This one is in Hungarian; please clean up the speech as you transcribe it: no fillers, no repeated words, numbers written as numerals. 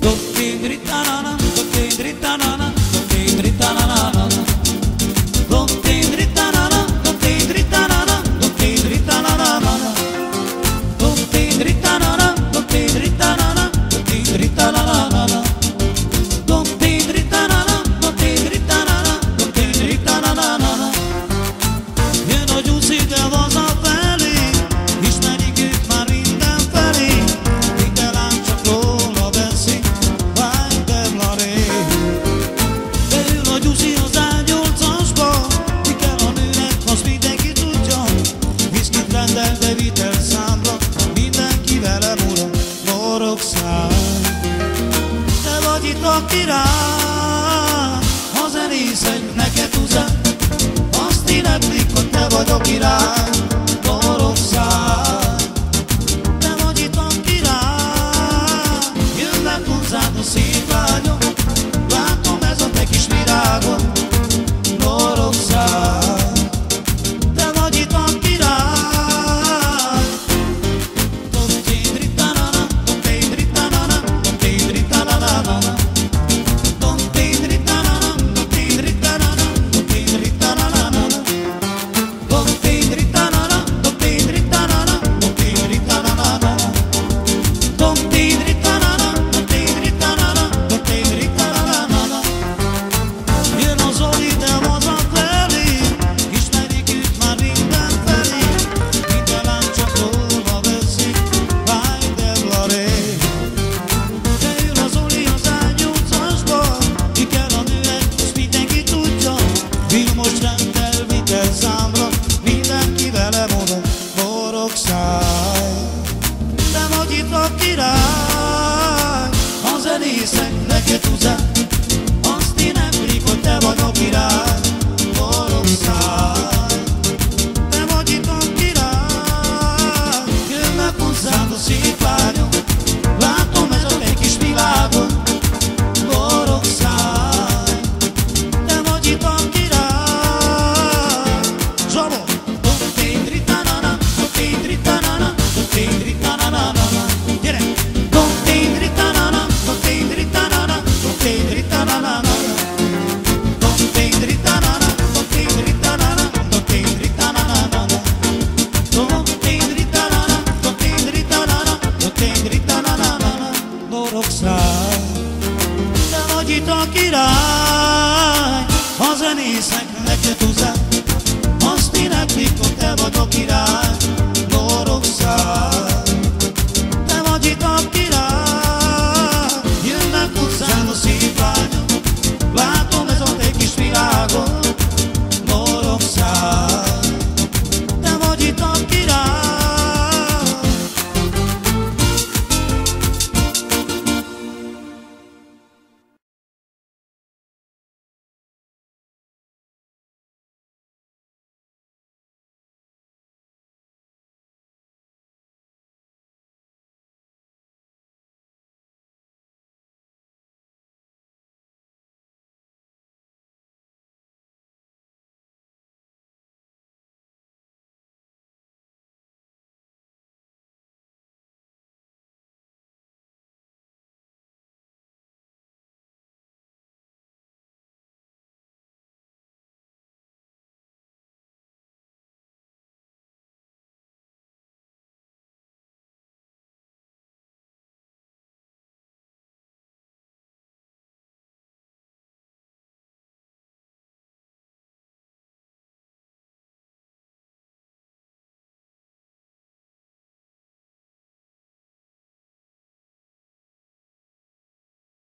Te vagy itt a király, ha zenészek neked üzen, azt éneklik, hogy te vagy a király, Dorogszáj. Te vagy itt a király, jönnek hozzád a szép lányok, látom ez a te kis virágod, Dorogszáj. Te vagy itt a király. Te vagy itt a király, a zenészek neked üzen,